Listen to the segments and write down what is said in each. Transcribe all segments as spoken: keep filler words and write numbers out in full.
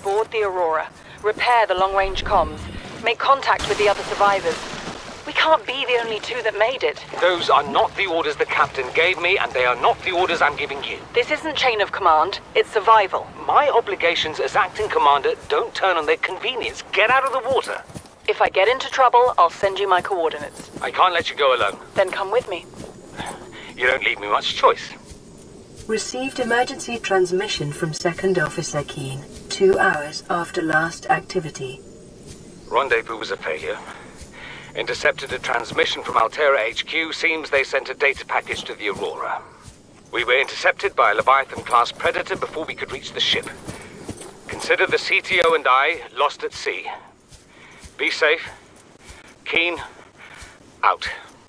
board the Aurora, repair the long-range comms, make contact with the other survivors. We can't be the only two that made it. Those are not the orders the captain gave me, and they are not the orders I'm giving you. This isn't chain of command, it's survival. My obligations as acting commander don't turn on their convenience. Get out of the water. If I get into trouble, I'll send you my coordinates. I can't let you go alone. Then come with me. You don't leave me much choice. Received emergency transmission from Second Officer Keane, two hours after last activity. Rendezvous was a failure. Intercepted a transmission from Altera H Q. Seems they sent a data package to the Aurora. We were intercepted by a Leviathan-class Predator before we could reach the ship. Consider the C T O and I lost at sea. Be safe. Keane, out.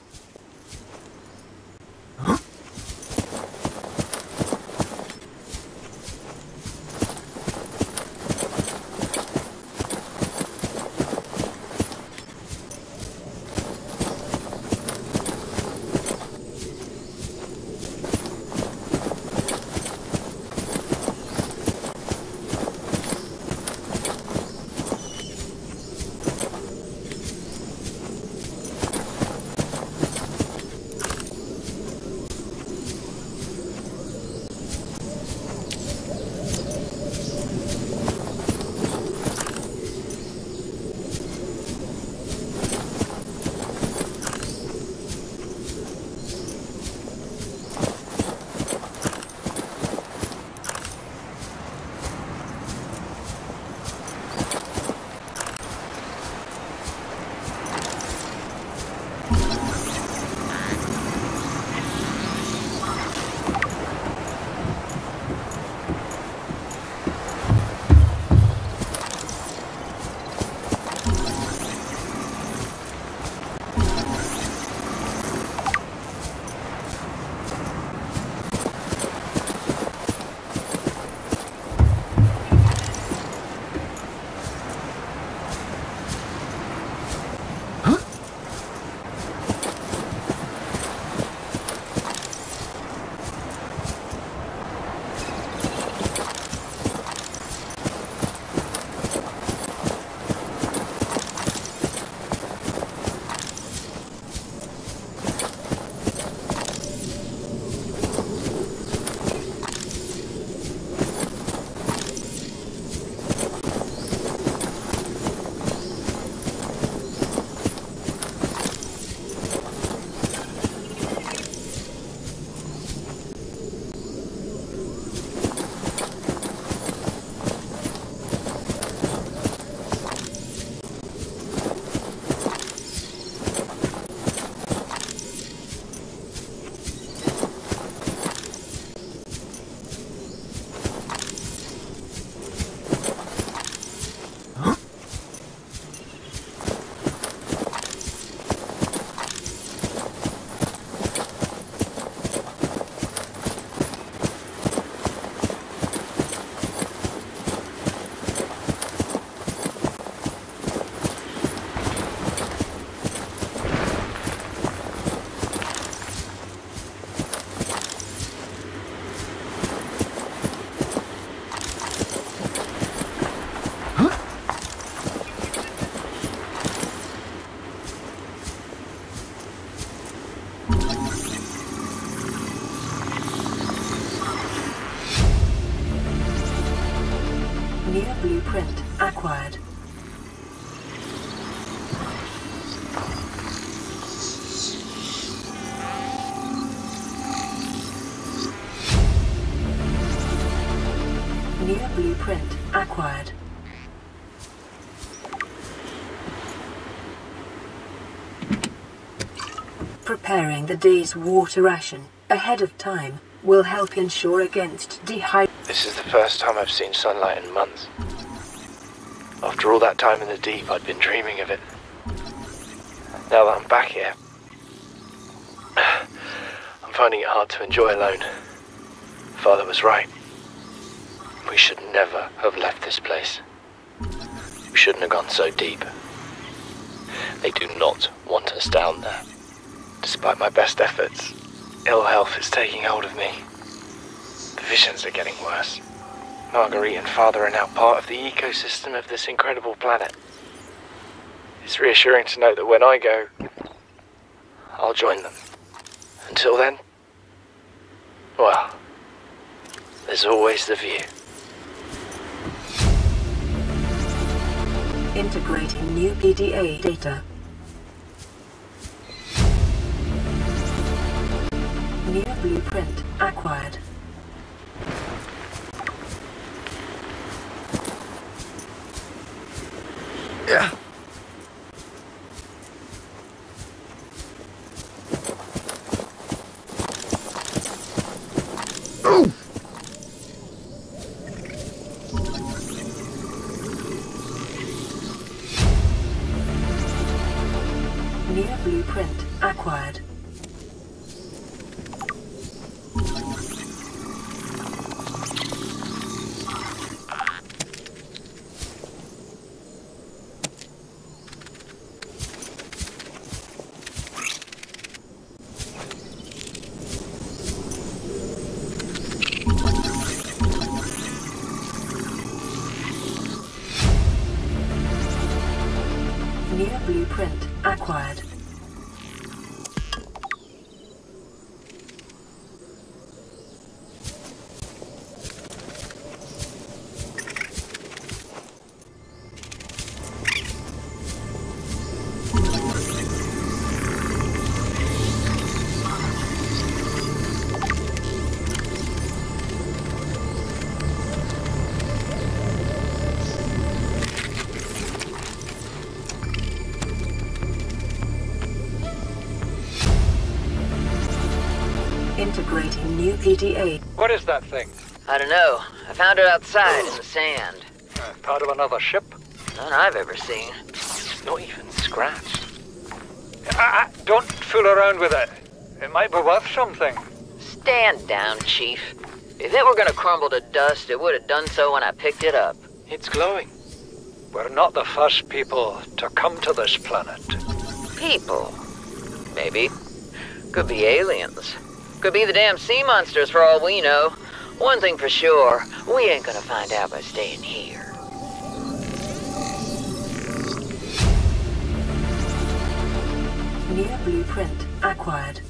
Near blueprint acquired. Near blueprint acquired. Preparing the day's water ration ahead of time will help ensure against dehydration. This is the first time I've seen sunlight in months. After all that time in the deep, I'd been dreaming of it. Now that I'm back here, I'm finding it hard to enjoy alone. Father was right. We should never have left this place. We shouldn't have gone so deep. They do not want us down there. Despite my best efforts, ill health is taking hold of me. The visions are getting worse. Marguerite and Father are now part of the ecosystem of this incredible planet. It's reassuring to know that when I go, I'll join them. Until then, well, there's always the view. Integrating new P D A data. New blueprint acquired. Yeah. New blueprint acquired. New blueprint acquired. Integrating new P D A. What is that thing? I don't know. I found it outside in the sand. Uh, part of another ship? None I've ever seen. Not even scratched. Ah, ah, don't fool around with it. It might be worth something. Stand down, Chief. If it were gonna crumble to dust, it would have done so when I picked it up. It's glowing. We're not the first people to come to this planet. People. Maybe. Could be aliens. Could be the damn sea monsters for all we know. One thing for sure, we ain't gonna find out by staying here. New blueprint acquired.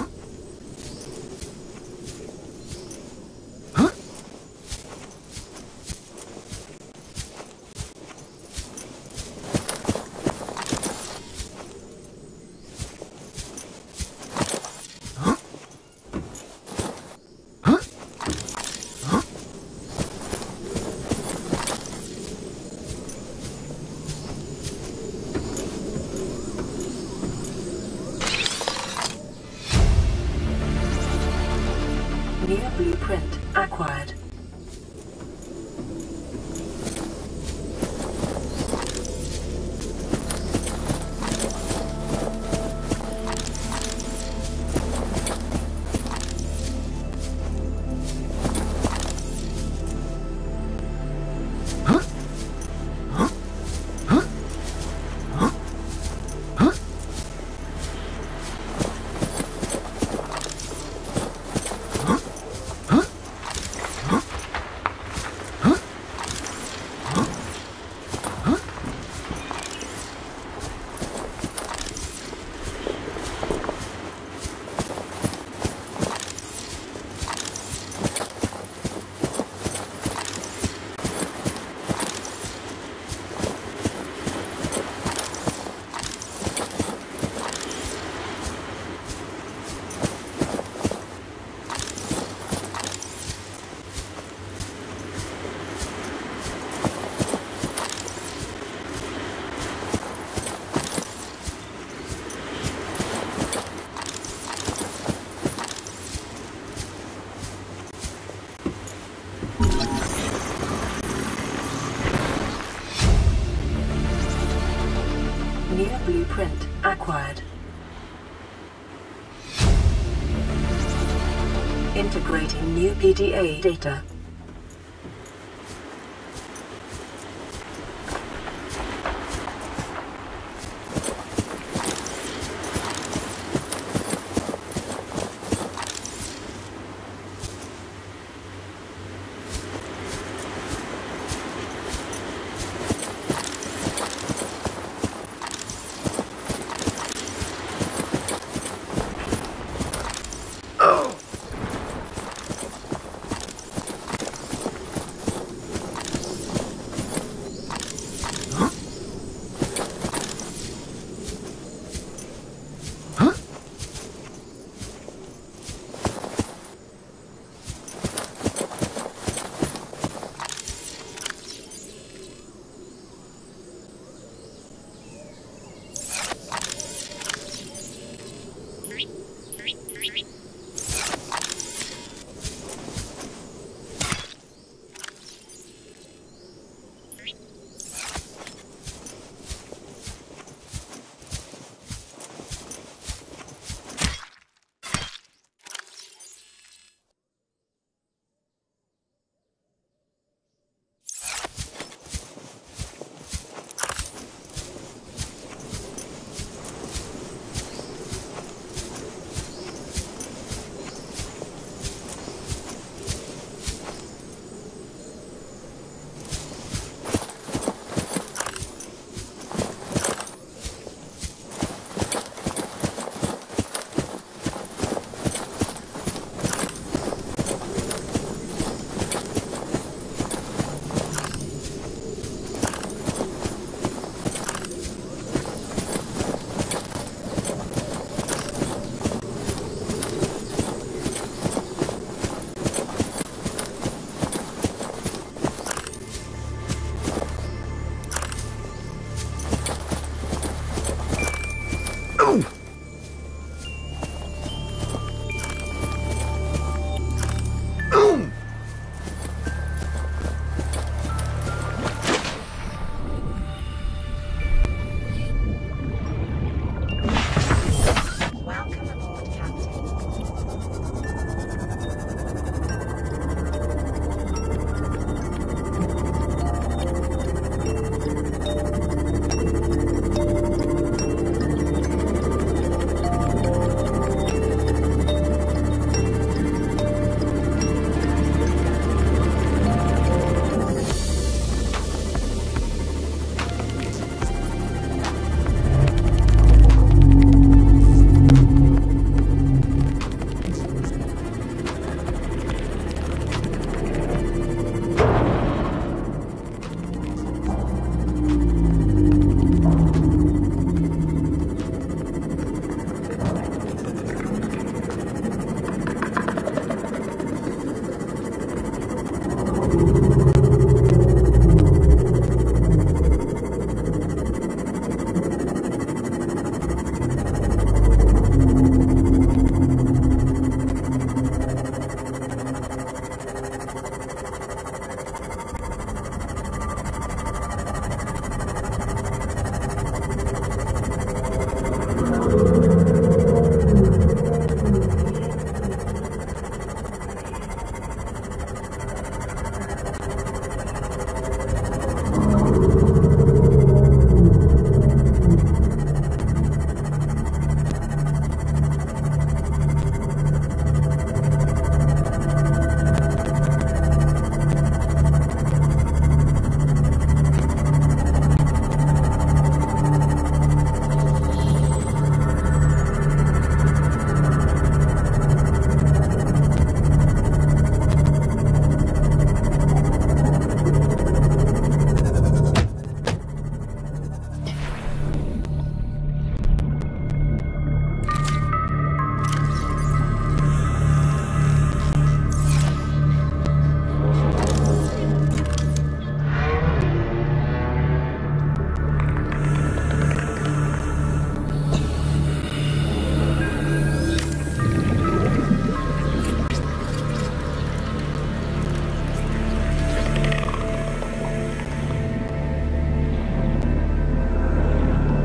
New blueprint acquired. New blueprint acquired. Integrating new P D A data.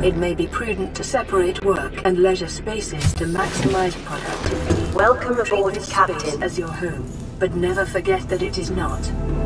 It may be prudent to separate work and leisure spaces to maximize productivity. Welcome Treat aboard, this Captain. space as your home, but never forget that it is not.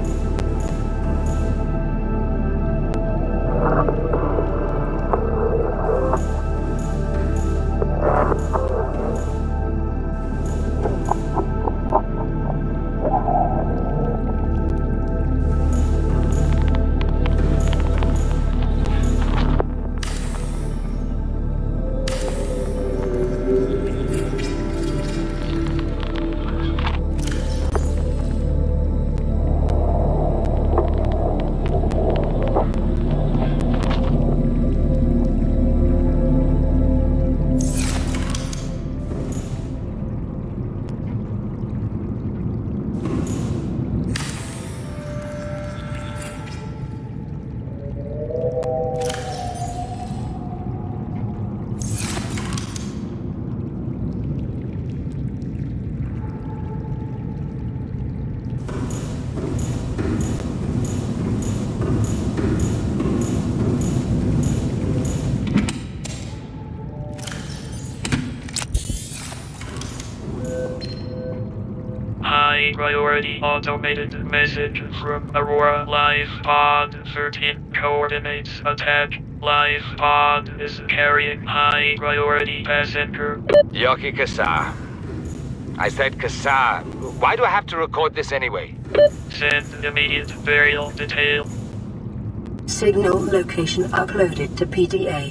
High priority automated message from Aurora Live Pod thirteen coordinates attack. Live Pod is carrying high priority passenger. Yoki Kassar. I said Kassar. Why do I have to record this anyway? Send immediate burial detail. Signal location uploaded to P D A.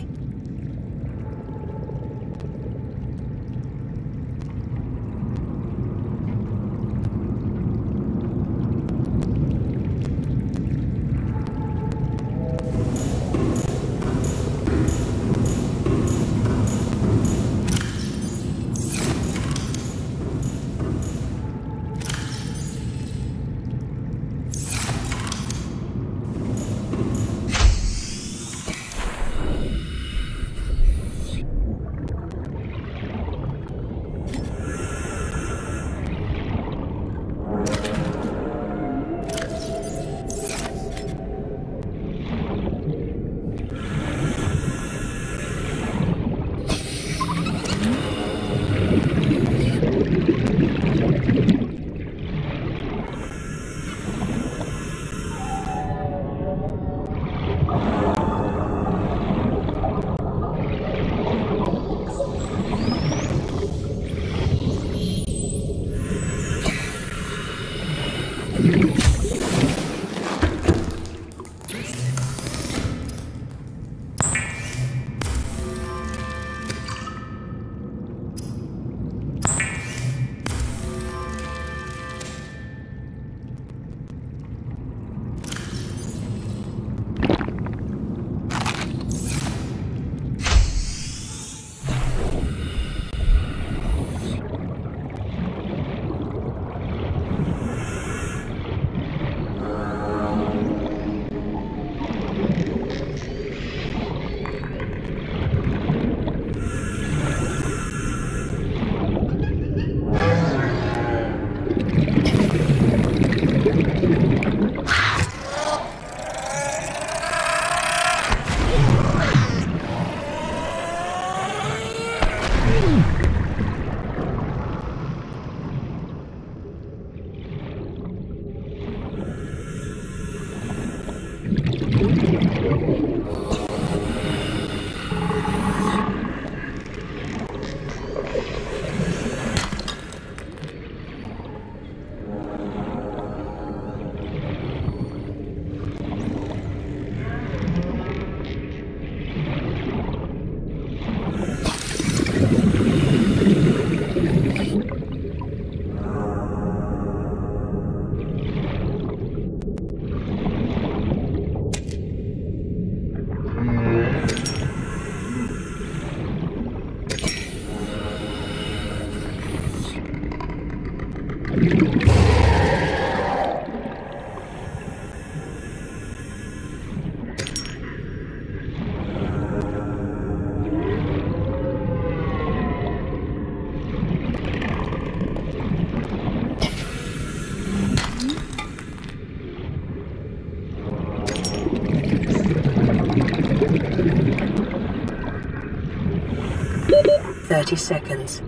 thirty seconds.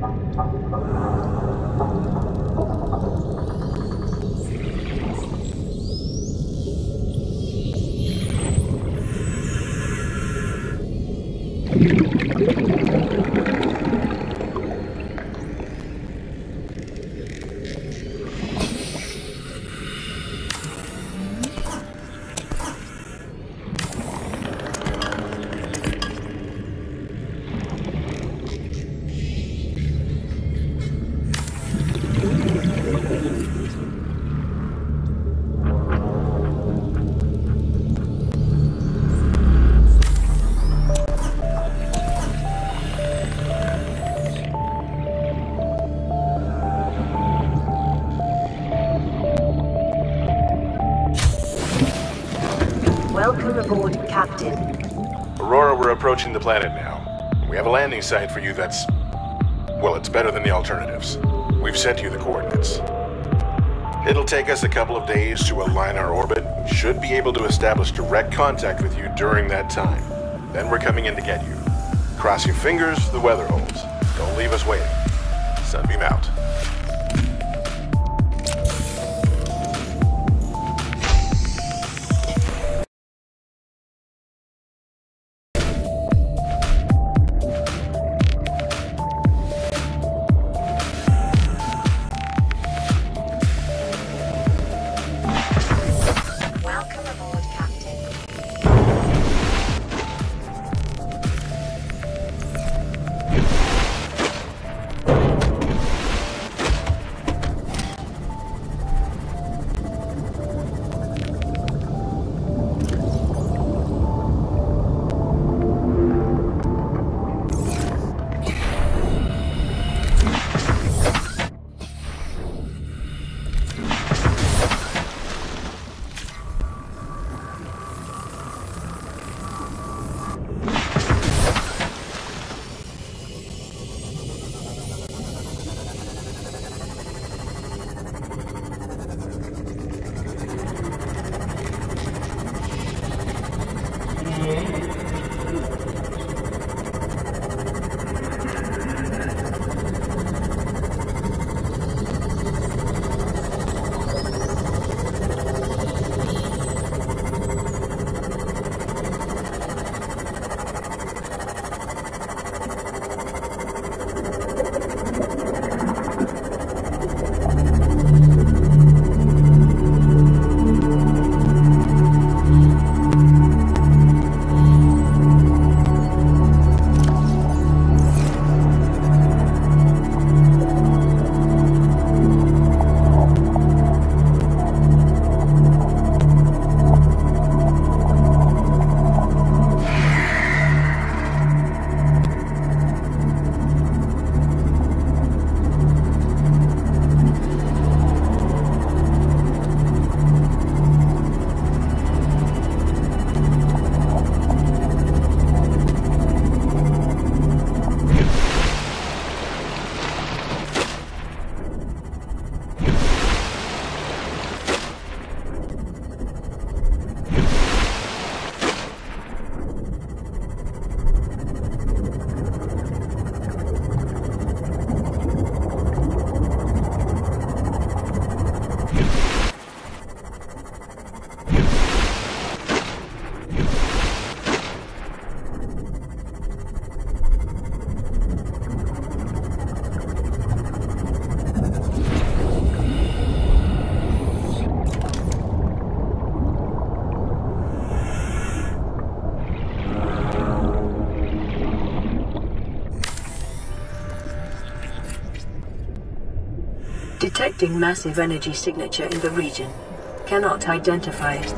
Welcome aboard, Captain. Aurora, we're approaching the planet now. We have a landing site for you that's... well, it's better than the alternatives. We've sent you the coordinates. It'll take us a couple of days to align our orbit. Should be able to establish direct contact with you during that time. Then we're coming in to get you. Cross your fingers, the weather holds. Don't leave us waiting. Sunbeam out. Detecting massive energy signature in the region. Cannot identify it.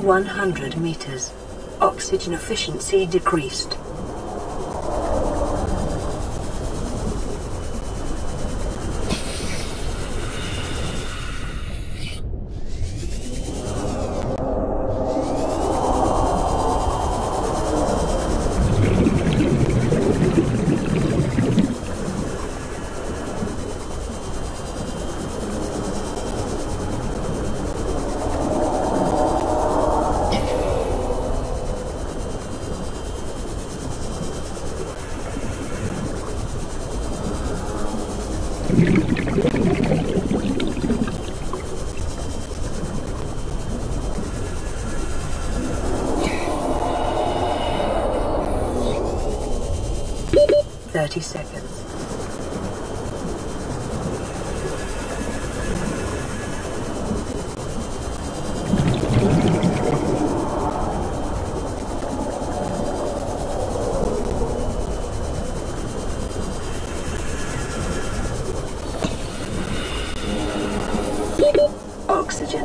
one hundred meters. Oxygen efficiency decreased. Thirty seconds. Oxygen.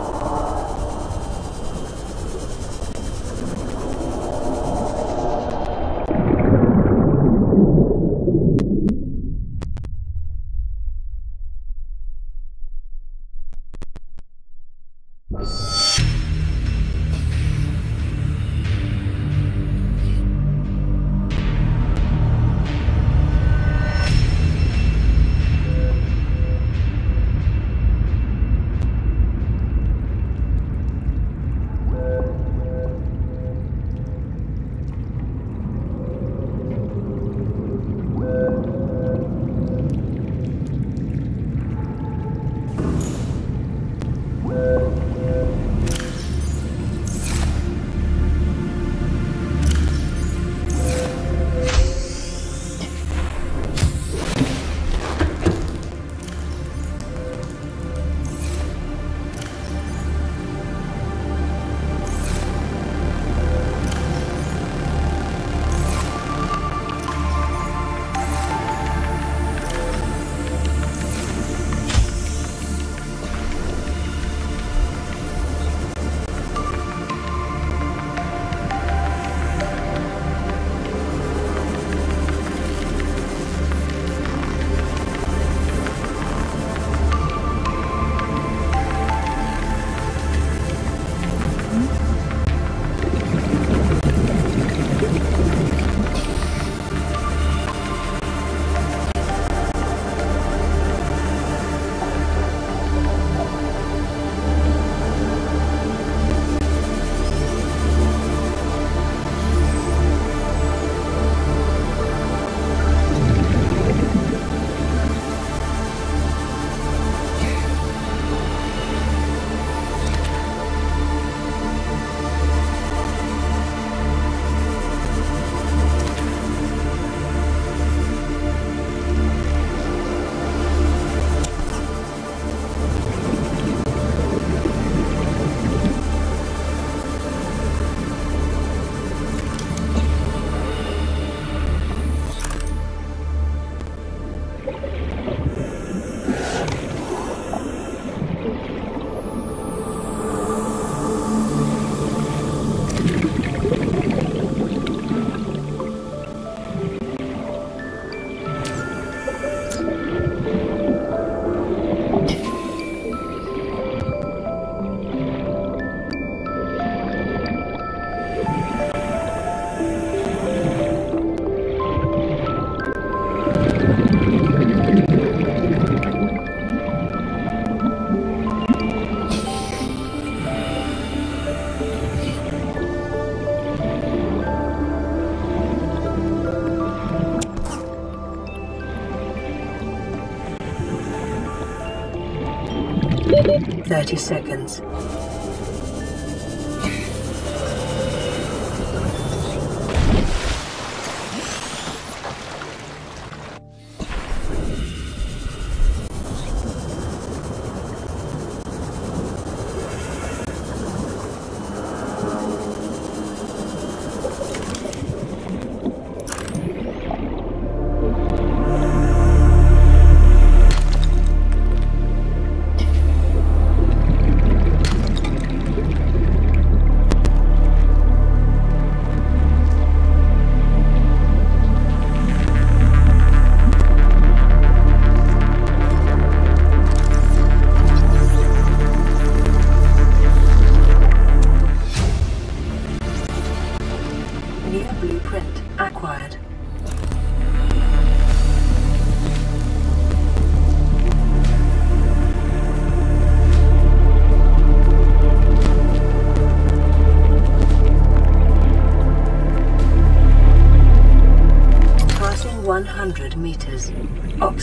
Thirty seconds.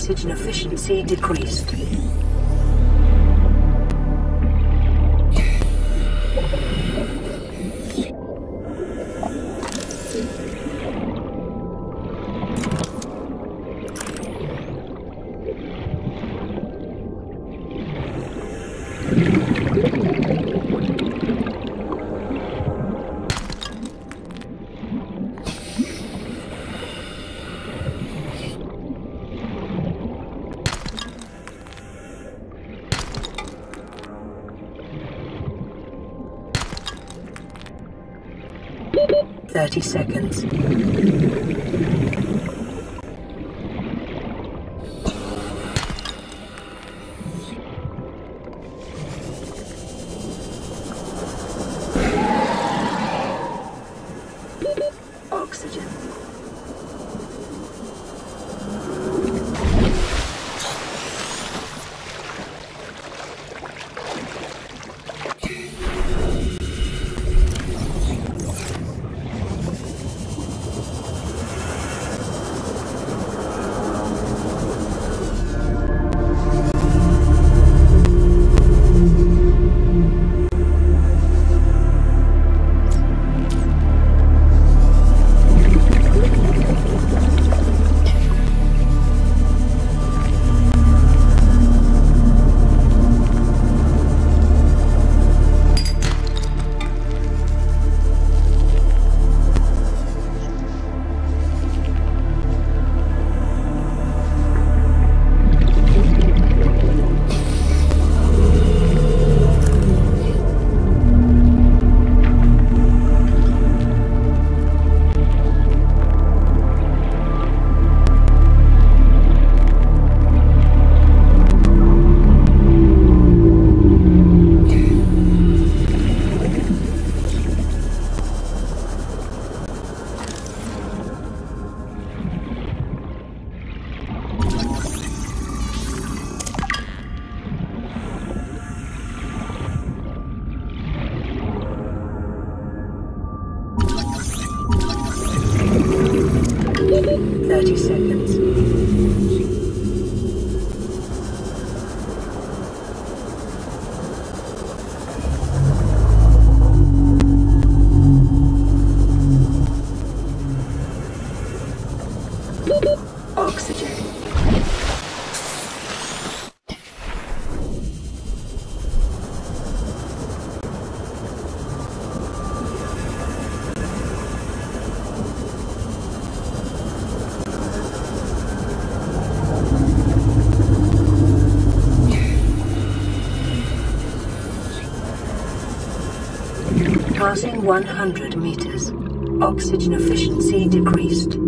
Oxygen efficiency decreased. Thirty seconds. Oxygen. Thirty seconds. Oxygen. Passing one hundred meters. Oxygen efficiency decreased.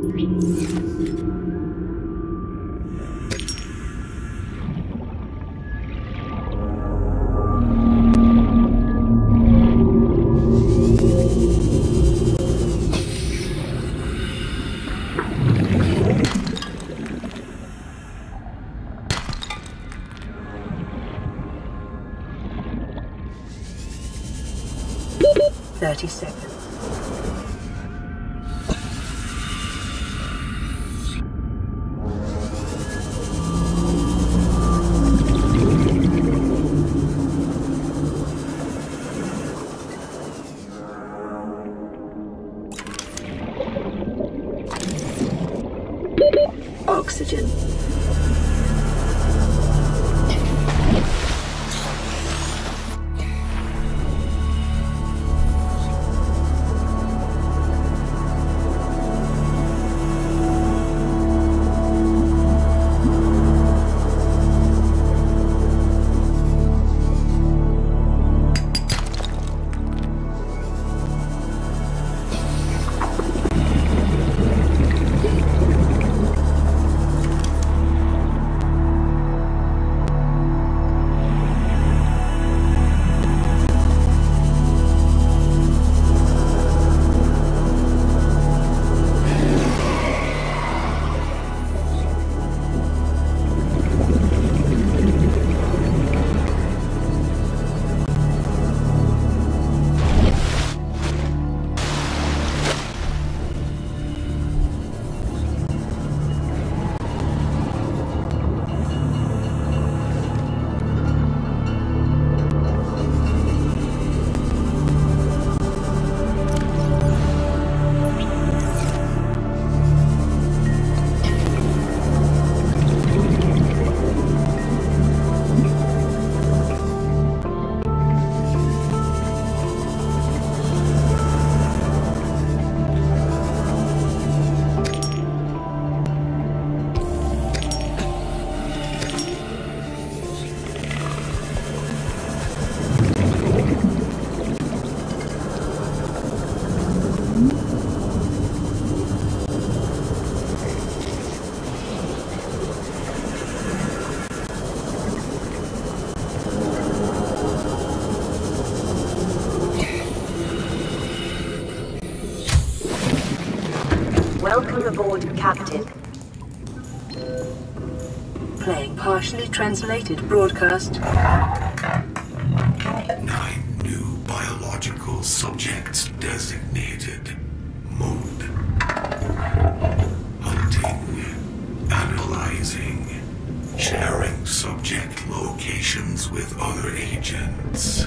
Thirty seconds. Oxygen. Welcome aboard, Captain. Playing partially translated broadcast. Nine new biological subjects designated. Mode. Hunting. Analyzing. Sharing subject locations with other agents.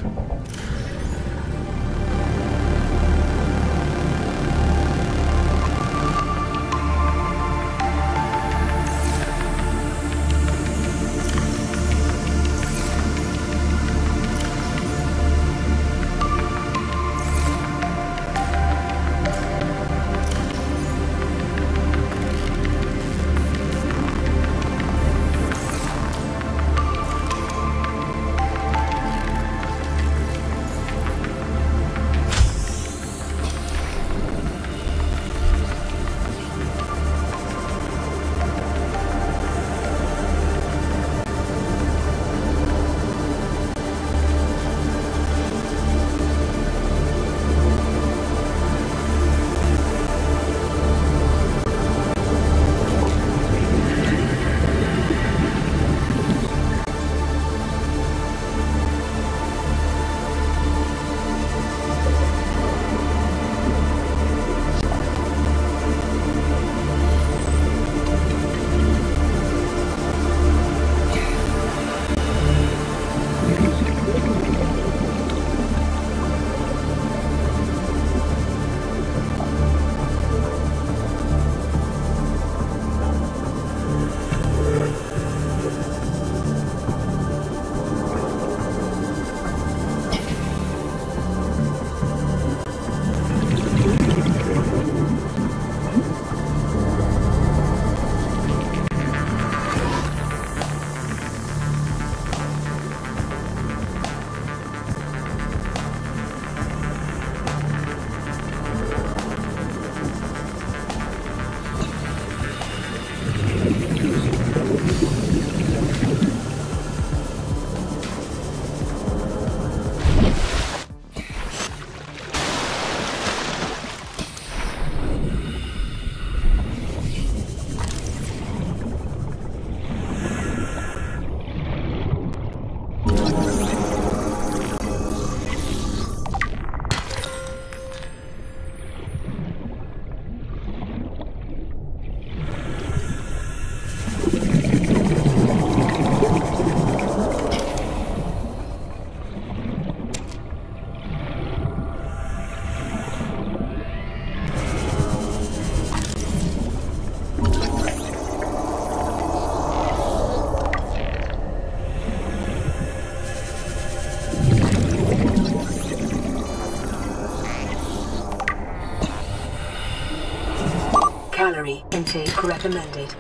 Calorie intake recommended.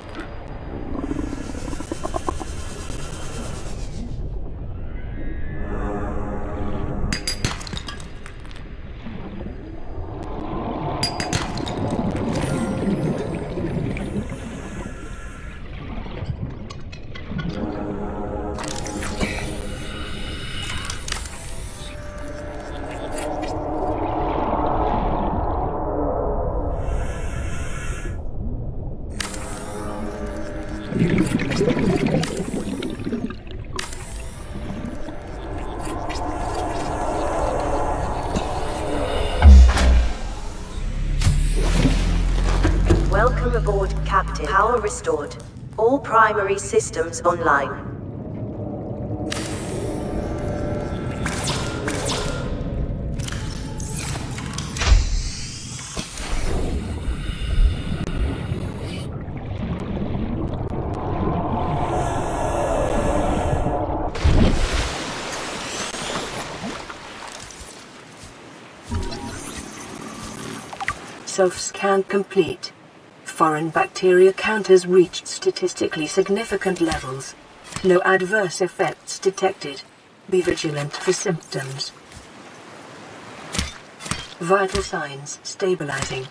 Welcome aboard, Captain. Power restored. All primary systems online. Self-scan complete. Foreign bacteria count has reached statistically significant levels. No adverse effects detected. Be vigilant for symptoms. Vital signs stabilizing.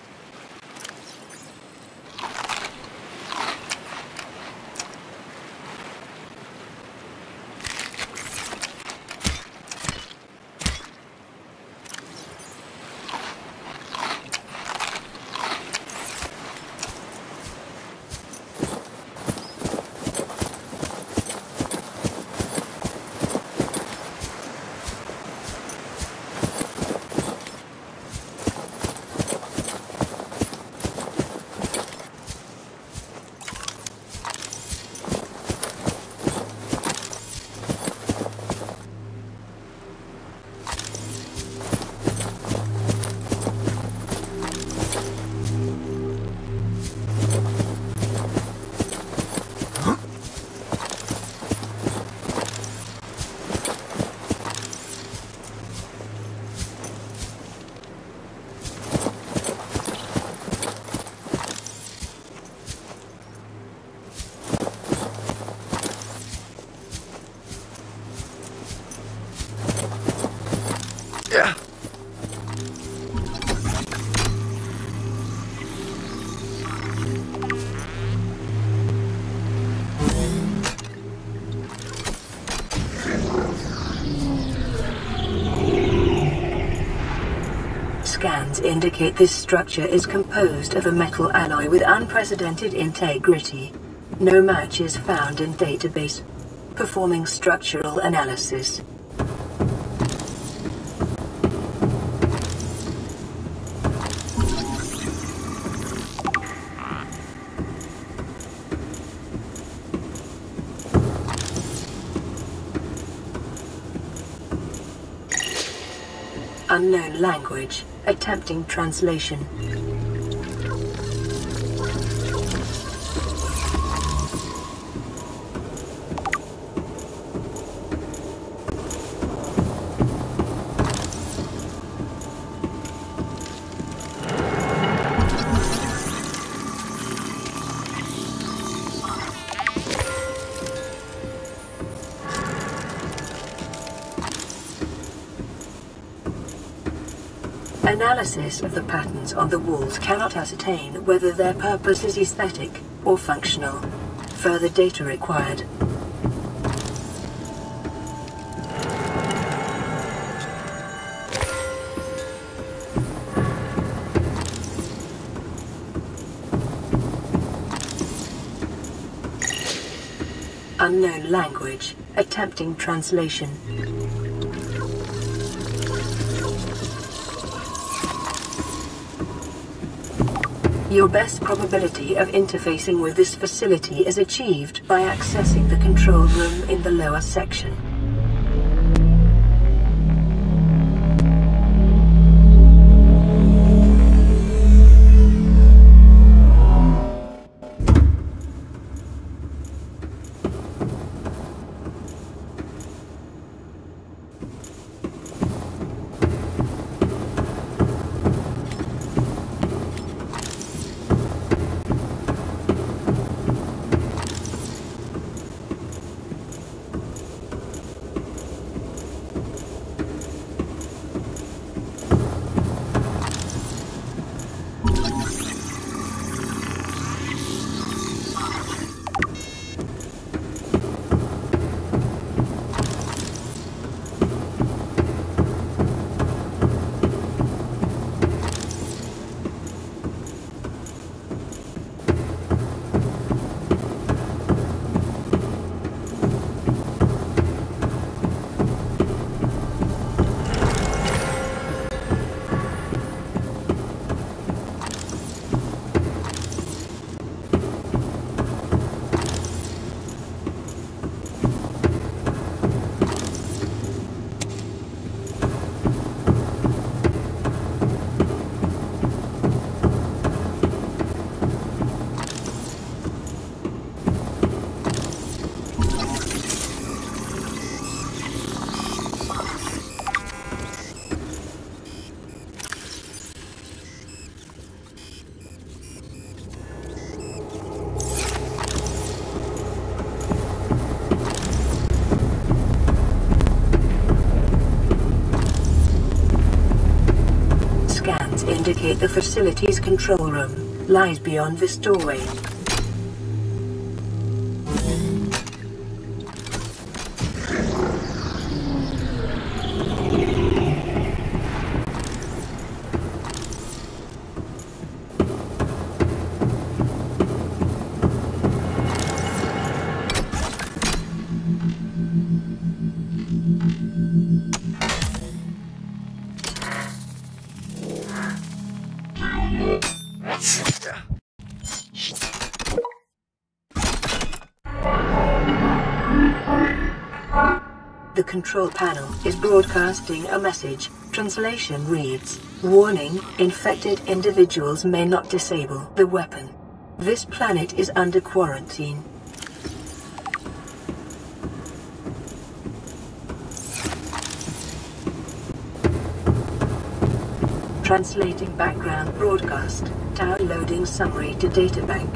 Yeah. Scans indicate this structure is composed of a metal alloy with unprecedented integrity. No match is found in database. Performing structural analysis. Unknown language. Attempting translation. Analysis of the patterns on the walls cannot ascertain whether their purpose is aesthetic or functional. Further data required. Unknown language. Attempting translation. Your best probability of interfacing with this facility is achieved by accessing the control room in the lower section. Indicate the facility's control room lies beyond this doorway. The control panel is broadcasting a message. Translation reads, "Warning, infected individuals may not disable the weapon. This planet is under quarantine." Translating background broadcast. Downloading summary to databank.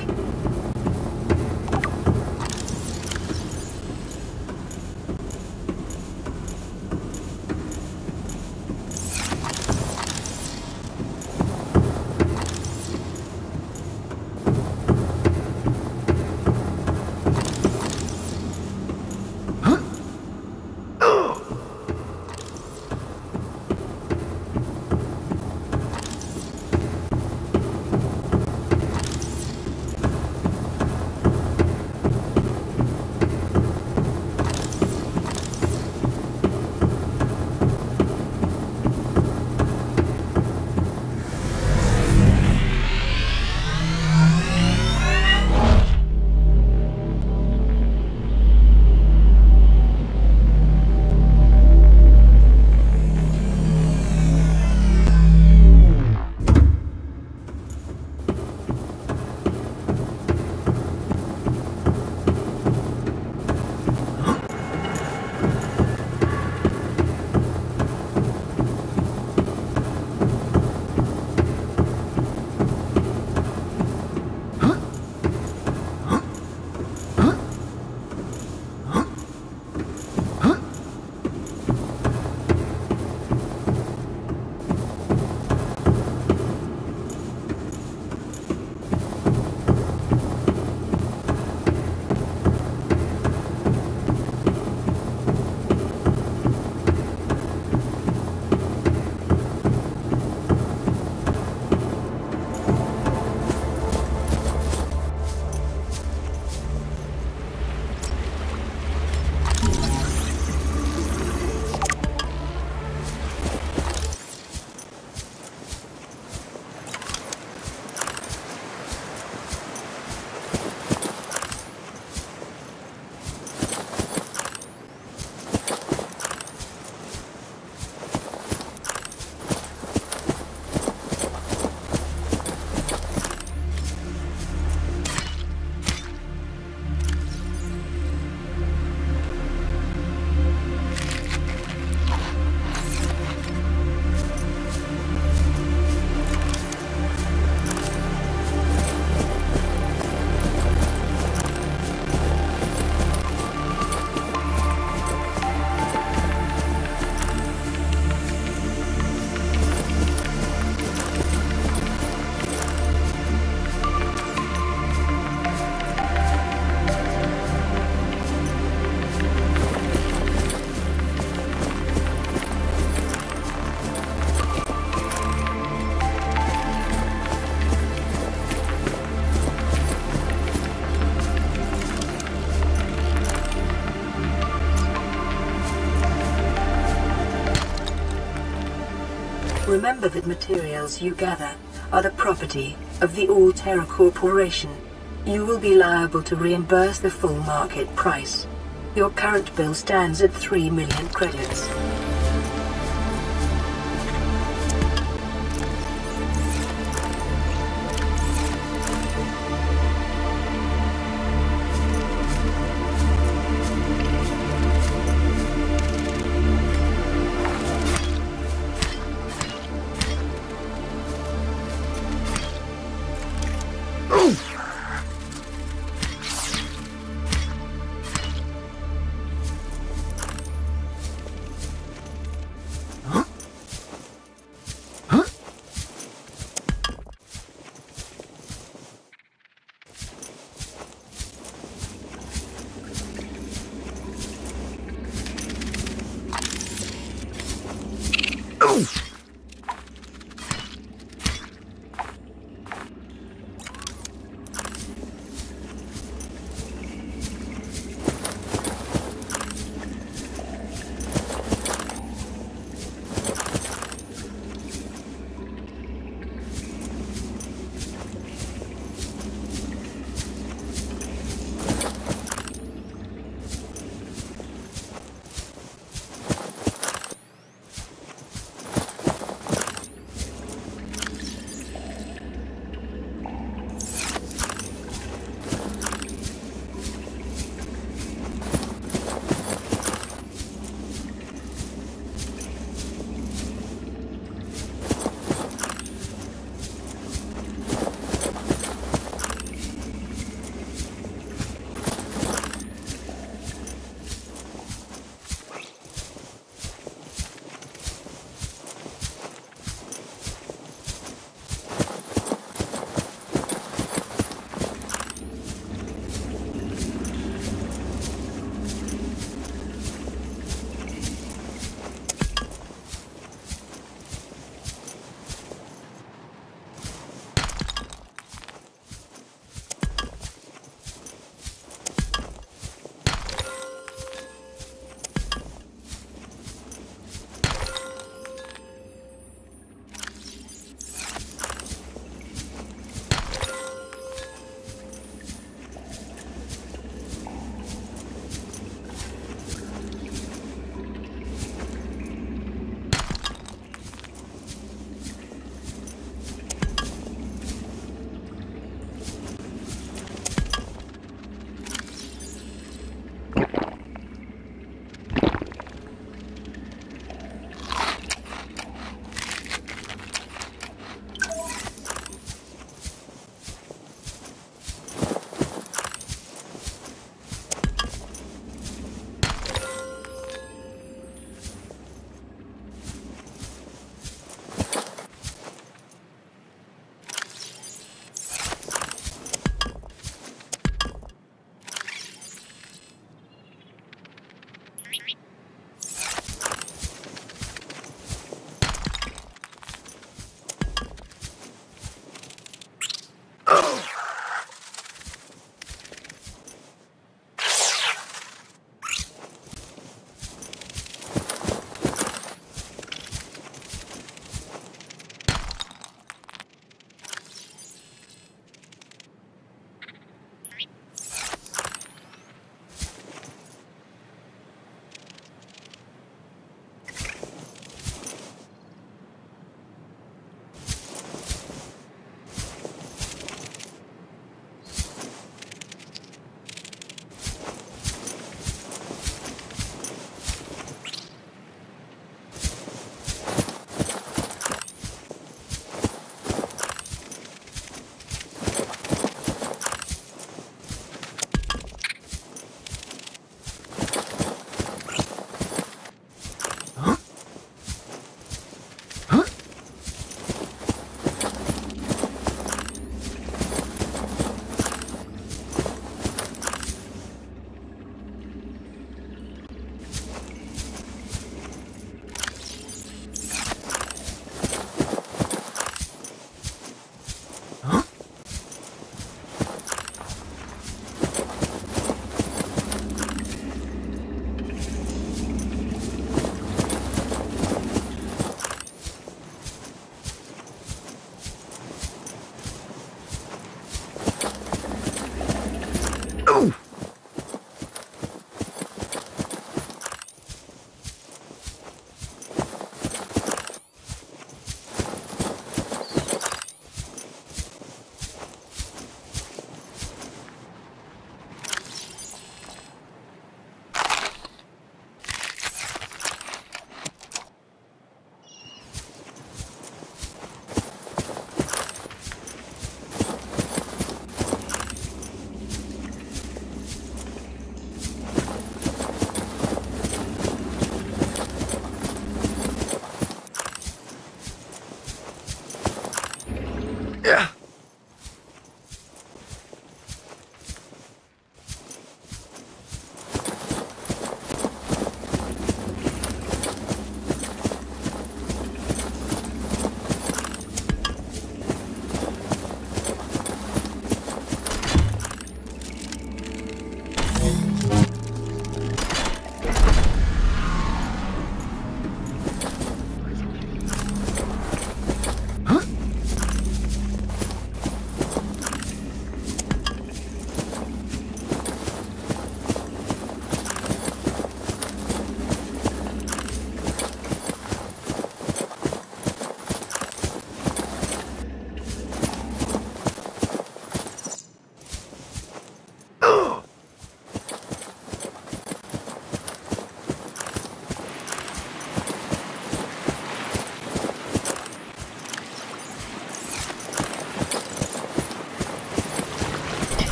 Remember that materials you gather are the property of the All-Terra Corporation. You will be liable to reimburse the full market price. Your current bill stands at three million credits.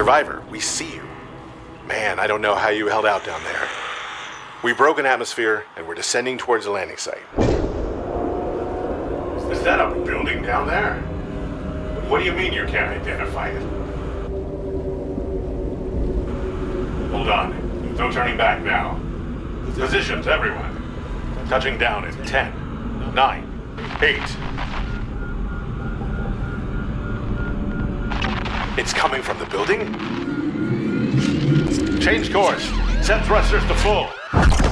Survivor, we see you. Man, I don't know how you held out down there. We broke an atmosphere, and we're descending towards the landing site. Is that a building down there? What do you mean you can't identify it? Hold on. No turning back now. Positions, everyone. Touching down in ten, nine, eight. It's coming from the building? Change course. Set thrusters to full.